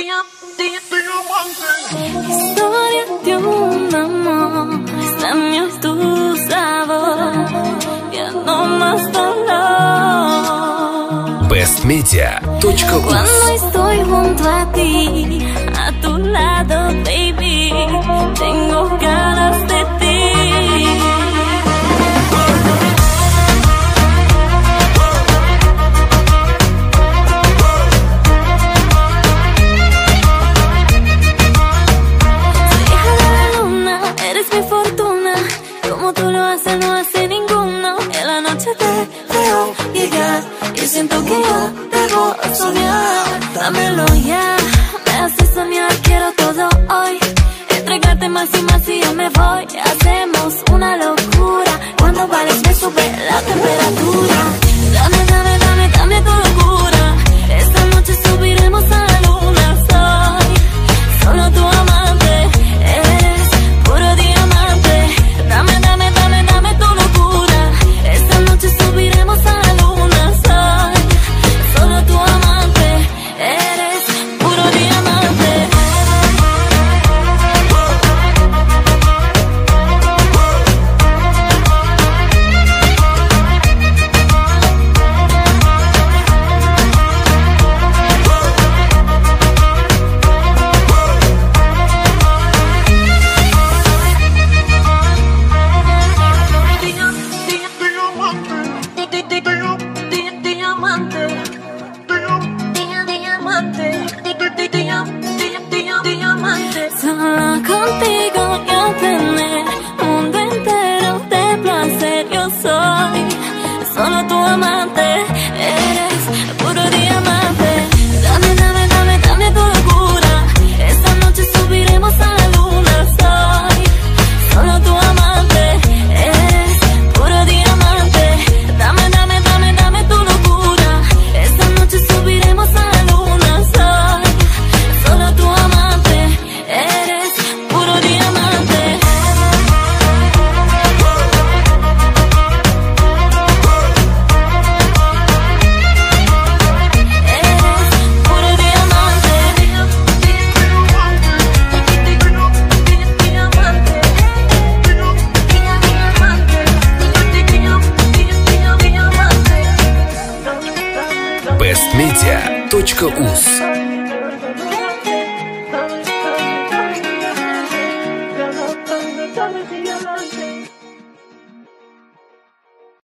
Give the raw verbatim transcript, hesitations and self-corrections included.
Historia de un amor, extraño tu sabor, ya no más dolor. бест медиа точка уз. Cuando estoy junto a ti, a tu lado, baby, tengo ganas de ti. Tú lo haces, no hace ninguno. En la noche te veo llegar y siento que yo debo soñar. Dámelo ya, me hace soñar, quiero todo hoy. Entregarte más y más y yo me voy. Hacemos una locura, cuando bailes me sube la temperatura. Dame, dame, dame, dame tu locura. Esta noche subiremos a la luna. Soy solo tu amante, eres puro diamante. Dame, dame, dame, dame tu locura. Esta noche subiremos a la luna. Soy solo tu amante, eres puro diamante. Solo contigo yo tener mundo entero de placer. Yo soy solo tu amante, eres puro diamante. Dame, dame, dame, dame tu locura. Esta noche subiremos a la luna. Soy solo tu amante, eres puro diamante. Dame, dame, dame, dame tu locura. Esta noche subiremos a la luna. Soy solo tu amante, eres puro diamante. бест медиа точка уз.